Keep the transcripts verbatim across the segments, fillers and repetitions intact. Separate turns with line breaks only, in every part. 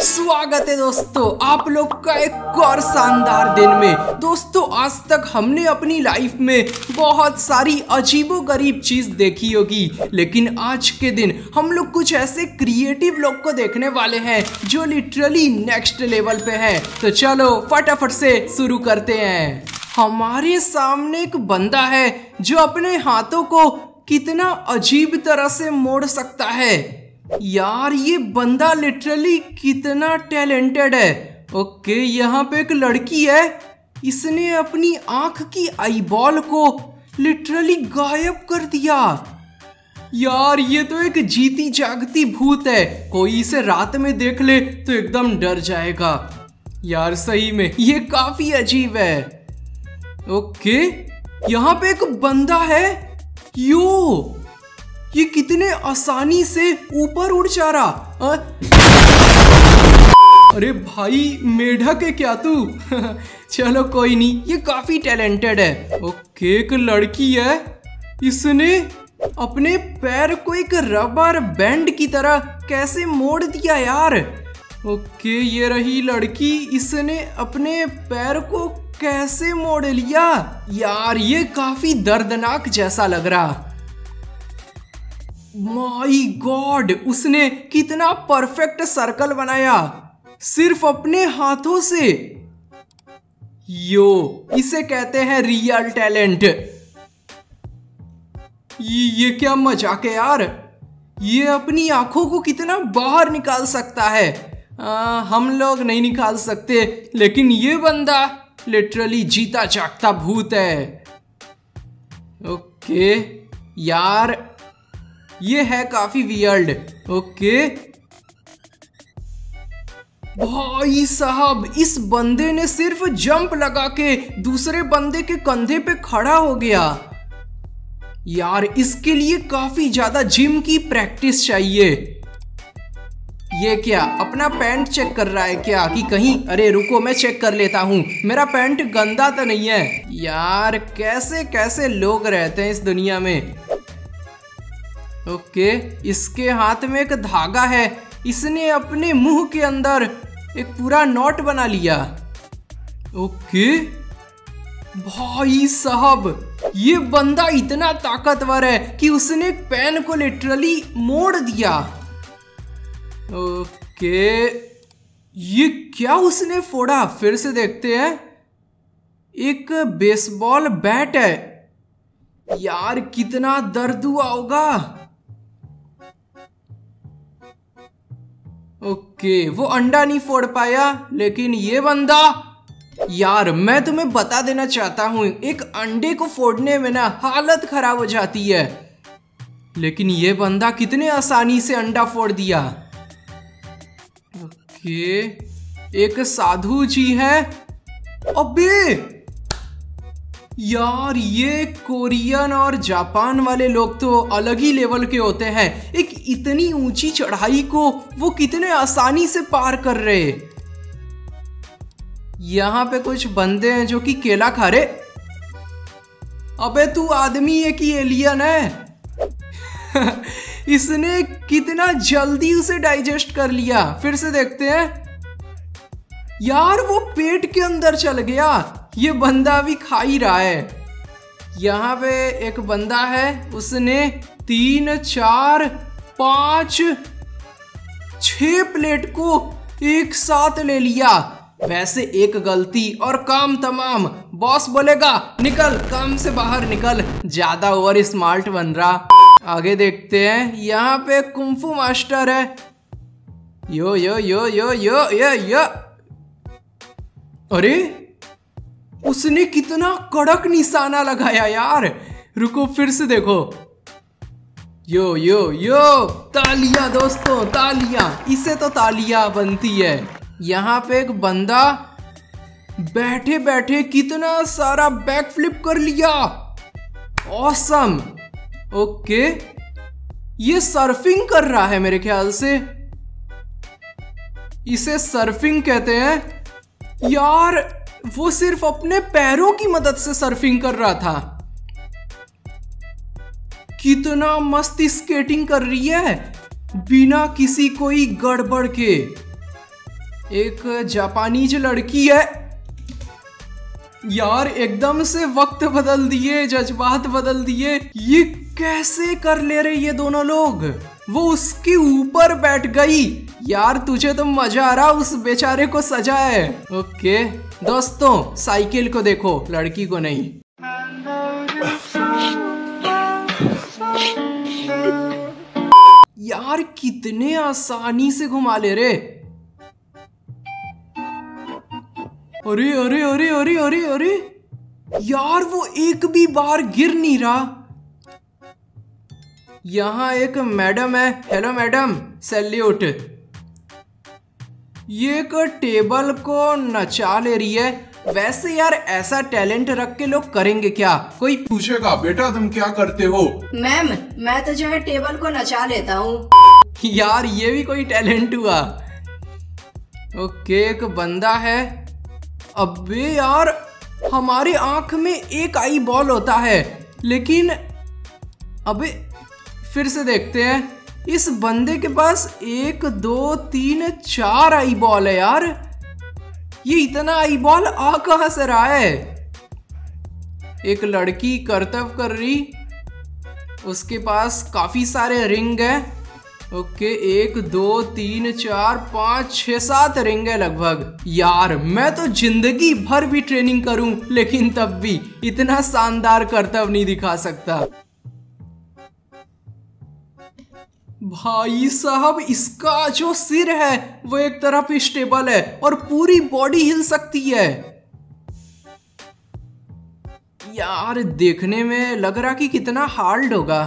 स्वागत है दोस्तों आप लोग का एक और शानदार दिन में। दोस्तों आज तक हमने अपनी लाइफ में बहुत सारी अजीबोगरीब चीज देखी होगी, लेकिन आज के दिन हम लोग कुछ ऐसे क्रिएटिव लोग को देखने वाले हैं जो लिटरली नेक्स्ट लेवल पे है। तो चलो फटाफट से शुरू करते हैं। हमारे सामने एक बंदा है जो अपने हाथों को कितना अजीब तरह से मोड़ सकता है। यार ये बंदा लिटरली कितना टैलेंटेड है। ओके यहाँ पे एक लड़की है, इसने अपनी आंख की आईबॉल को लिटरली गायब कर दिया। यार ये तो एक जीती जागती भूत है, कोई इसे रात में देख ले तो एकदम डर जाएगा। यार सही में ये काफी अजीब है। ओके यहाँ पे एक बंदा है, यो ये कितने आसानी से ऊपर उड़ जा रहा। अरे भाई मेढक है क्या तू? चलो कोई नहीं, ये काफी टैलेंटेड है। ओके एक लड़की है, इसने अपने पैर को एक रबर बैंड की तरह कैसे मोड़ दिया यार। ओके ये रही लड़की, इसने अपने पैर को कैसे मोड़ लिया। यार ये काफी दर्दनाक जैसा लग रहा। माय गॉड उसने कितना परफेक्ट सर्कल बनाया सिर्फ अपने हाथों से। यो इसे कहते हैं रियल टैलेंट। ये, ये क्या मजाक है यार, ये अपनी आंखों को कितना बाहर निकाल सकता है। आ, हम लोग नहीं निकाल सकते, लेकिन ये बंदा लिटरली जीता जागता भूत है। ओके यार ये है काफी वियर्ड। ओके भाई साहब इस बंदे ने सिर्फ जंप लगा के दूसरे बंदे के कंधे पे खड़ा हो गया। यार इसके लिए काफी ज्यादा जिम की प्रैक्टिस चाहिए। ये क्या अपना पैंट चेक कर रहा है क्या कि कहीं, अरे रुको मैं चेक कर लेता हूँ मेरा पैंट गंदा तो नहीं है। यार कैसे कैसे लोग रहते हैं इस दुनिया में। ओके इसके हाथ में एक धागा है, इसने अपने मुंह के अंदर एक पूरा नॉट बना लिया। ओके भाई साहब ये बंदा इतना ताकतवर है कि उसने एक पेन को लिटरली मोड़ दिया। ओके ये क्या उसने फोड़ा, फिर से देखते हैं। एक बेसबॉल बैट है। यार कितना दर्द हुआ होगा। ओके वो अंडा नहीं फोड़ पाया, लेकिन ये बंदा, यार मैं तुम्हें बता देना चाहता हूं एक अंडे को फोड़ने में ना हालत खराब हो जाती है, लेकिन ये बंदा कितने आसानी से अंडा फोड़ दिया। ओके एक साधु जी है। अबे यार ये कोरियन और जापान वाले लोग तो अलग ही लेवल के होते हैं। एक इतनी ऊंची चढ़ाई को वो कितने आसानी से पार कर रहे। यहाँ पे कुछ बंदे हैं जो कि केला खा रहे। अबे तू आदमी है कि एलियन है? इसने कितना जल्दी उसे डाइजेस्ट कर लिया। फिर से देखते हैं। यार वो पेट के अंदर चल गया, ये बंदा भी खा ही रहा है। यहाँ पे एक बंदा है, उसने तीन चार पाँच छह प्लेट को एक साथ ले लिया। वैसे एक गलती और काम तमाम। बॉस बोलेगा निकल, काम से बाहर निकल, ज्यादा ओवर स्मार्ट बन रहा। आगे देखते हैं। यहाँ पे कुंफू मास्टर है। यो यो यो यो यो यो यो अरे उसने कितना कड़क निशाना लगाया यार। रुको फिर से देखो। यो यो यो तालियां दोस्तों तालियां, इसे तो तालियां बनती है। यहाँ पे एक बंदा बैठे बैठे कितना सारा बैक फ्लिप कर लिया। ऑसम। ओके ये सर्फिंग कर रहा है मेरे ख्याल से, इसे सर्फिंग कहते हैं। यार वो सिर्फ अपने पैरों की मदद से सर्फिंग कर रहा था। कितना मस्त स्केटिंग कर रही है बिना किसी कोई गड़बड़ के। एक जापानीज लड़की है। यार एकदम से वक्त बदल दिए, जज्बात बदल दिए। ये कैसे कर ले रहे ये दोनों लोग? वो उसके ऊपर बैठ गई। यार तुझे तो मजा आ रहा, उस बेचारे को सजा है। ओके दोस्तों, साइकिल को देखो, लड़की को नहीं। यार कितने आसानी से घुमा ले रे। अरे अरे अरे अरे अरे अरे यार वो एक भी बार गिर नहीं रहा। यहाँ एक मैडम है। Hello madam, salute. ये एक टेबल को नचा ले रही है। वैसे यार ऐसा टैलेंट रख के लोग करेंगे क्या? कोई
पूछेगा बेटा तुम क्या करते हो?
मैम मैं तो जो है टेबल को नचा लेता हूँ।
यार ये भी कोई टैलेंट हुआ। ओके एक बंदा है। अबे यार हमारी आंख में एक आई बॉल होता है, लेकिन अबे फिर से देखते हैं। इस बंदे के पास एक दो तीन चार आई बॉल है। यार ये इतना आई बॉल आ कहां से रहा है? एक लड़की कर्तव्य कर रही, उसके पास काफी सारे रिंग है। ओके एक दो तीन चार पाँच छः सात रिंग है लगभग। यार मैं तो जिंदगी भर भी ट्रेनिंग करूं, लेकिन तब भी इतना शानदार कर्तव्य नहीं दिखा सकता। भाई साहब इसका जो सिर है वो एक तरफ स्टेबल है और पूरी बॉडी हिल सकती है। यार देखने में लग रहा कि कितना हार्ड होगा।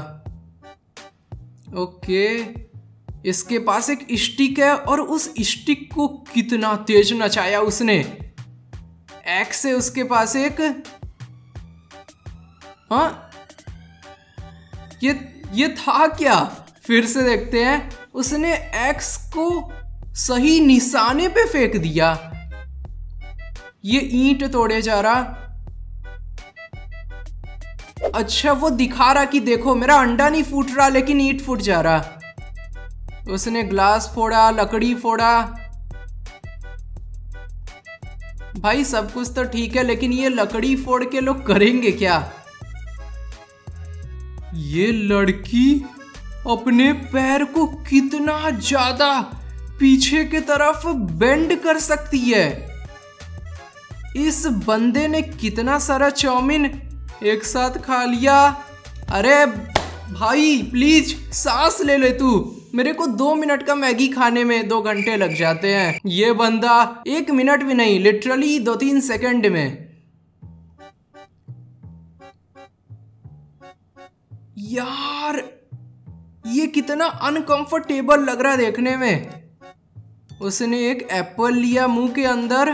ओके इसके पास एक स्टिक है और उस स्टिक को कितना तेज नचाया उसने। एक्स है उसके पास एक। हाँ ये ये था क्या? फिर से देखते हैं। उसने एक्स को सही निशाने पे फेंक दिया। ये ईंट तोड़े जा रहा। अच्छा वो दिखा रहा कि देखो मेरा अंडा नहीं फूट रहा, लेकिन ईंट फूट जा रहा। उसने ग्लास फोड़ा, लकड़ी फोड़ा। भाई सब कुछ तो ठीक है, लेकिन ये लकड़ी फोड़ के लोग करेंगे क्या? ये लड़की अपने पैर को कितना ज्यादा पीछे की तरफ बेंड कर सकती है। इस बंदे ने कितना सारा चाउमीन एक साथ खा लिया। अरे भाई प्लीज सांस ले ले तू। मेरे को दो मिनट का मैगी खाने में दो घंटे लग जाते हैं। ये बंदा एक मिनट भी नहीं, लिटरली दो तीन सेकंड में। यार ये कितना अनकंफर्टेबल लग रहा है देखने में। उसने एक एप्पल लिया मुंह के अंदर।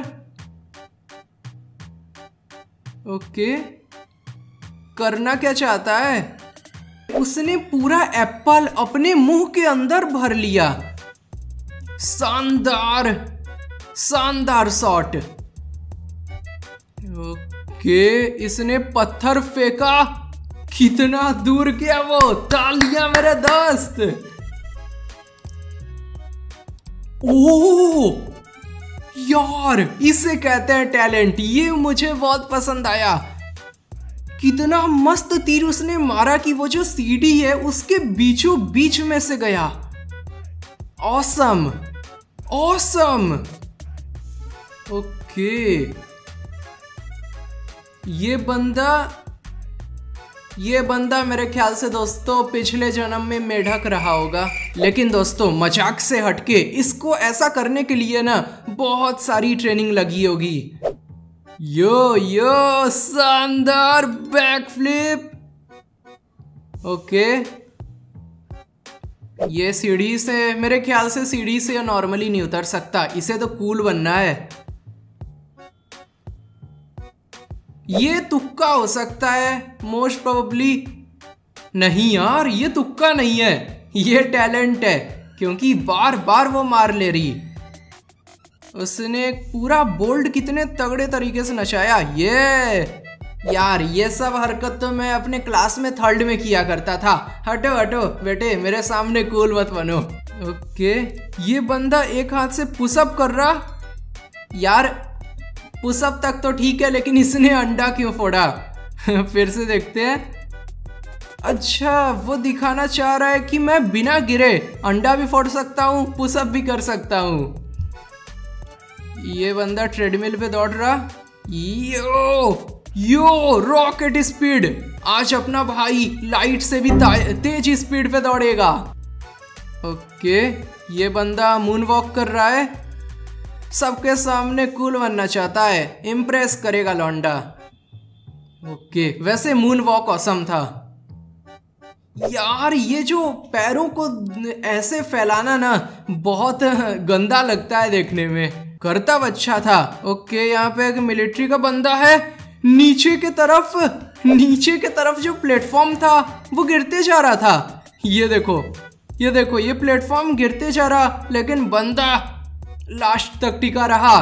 ओके करना क्या चाहता है? उसने पूरा एप्पल अपने मुंह के अंदर भर लिया। शानदार शानदार शॉट। ओके इसने पत्थर फेंका। कितना दूर गया वो? तालियां मेरे दोस्त। ओह यार इसे कहते हैं टैलेंट। ये मुझे बहुत पसंद आया। कितना मस्त तीर उसने मारा कि वो जो सीढ़ी है उसके बीचों बीच में से गया। Awesome awesome. ओके ये बंदा ये बंदा मेरे ख्याल से दोस्तों पिछले जन्म में मेढक रहा होगा। लेकिन दोस्तों मजाक से हटके इसको ऐसा करने के लिए ना बहुत सारी ट्रेनिंग लगी होगी। यो यो शानदार बैक फ्लिप। ओके ये सीढ़ी से, मेरे ख्याल से सीढ़ी से नॉर्मली नहीं उतर सकता, इसे तो कूल बनना है। ये तुक्का हो सकता है मोस्ट प्रोबेबली। नहीं यार ये तुक्का नहीं है, ये टैलेंट है, क्योंकि बार बार वो मार ले रही। उसने पूरा बोल्ड कितने तगड़े तरीके से नचाया। ये यार ये सब हरकत तो मैं अपने क्लास में थर्ड में किया करता था। हटो हटो बेटे मेरे सामने कूल मत बनो। ओके ये बंदा एक हाथ से पुशअप कर रहा यार पुशअप तक तो ठीक है, लेकिन इसने अंडा क्यों फोड़ा? फिर से देखते हैं। अच्छा, वो दिखाना चाह रहा है कि मैं बिना गिरे अंडा भी फोड़ सकता हूँ, पुशअप भी कर सकता हूँ। ये बंदा ट्रेडमिल पे दौड़ रहा। Yo yo rocket speed. आज अपना भाई लाइट से भी तेज स्पीड पे दौड़ेगा। ओके, ये बंदा मून वॉक कर रहा है, सबके सामने कूल बनना चाहता है, इम्प्रेस करेगा लौंडा। ओके, वैसे मून वॉक ऑसम था। यार ये जो पैरों को ऐसे फैलाना ना बहुत गंदा लगता है देखने में, करता अच्छा था। ओके, यहाँ पे एक मिलिट्री का बंदा है। नीचे के तरफ नीचे के तरफ जो प्लेटफॉर्म था वो गिरते जा रहा था। ये देखो ये देखो ये प्लेटफॉर्म गिरते जा रहा, लेकिन बंदा लास्ट तक टिका रहा।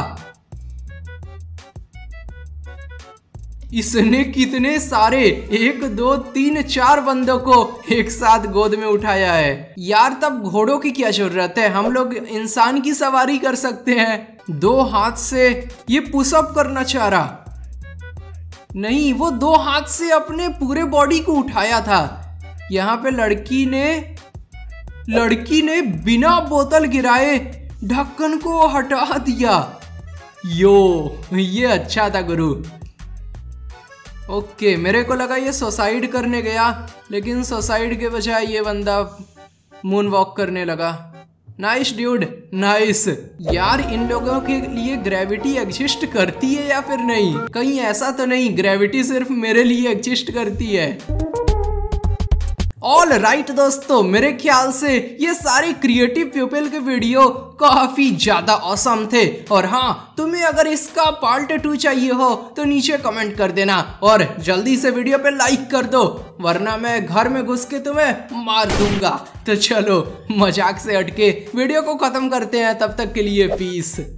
इसने कितने सारे एक दो तीन चार बंदों को एक साथ गोद में उठाया है। यार तब घोड़ों की क्या जरूरत है, हम लोग इंसान की सवारी कर सकते हैं। दो हाथ से ये पुशअप करना चाह रहा, नहीं वो दो हाथ से अपने पूरे बॉडी को उठाया था। यहाँ पे लड़की ने लड़की ने बिना बोतल गिराए ढक्कन को हटा दिया। यो ये अच्छा था गुरु। ओके, मेरे को लगा ये सुसाइड करने गया, लेकिन सुसाइड के बजाय ये बंदा मून वॉक करने लगा। Nice dude, nice. यार इन लोगों के लिए ग्रेविटी एग्जिस्ट करती है या फिर नहीं? कहीं ऐसा तो नहीं ग्रेविटी सिर्फ मेरे लिए एग्जिस्ट करती है? ऑल राइट दोस्तों, मेरे ख्याल से ये सारे क्रिएटिव पीपल के वीडियो काफी ज्यादा ऑसम थे। और हाँ, तुम्हें अगर इसका पार्ट टू चाहिए हो तो नीचे कमेंट कर देना और जल्दी से वीडियो पे लाइक कर दो, वरना मैं घर में घुस के तुम्हें मार दूंगा। तो चलो मजाक से हटके वीडियो को खत्म करते हैं, तब तक के लिए पीस।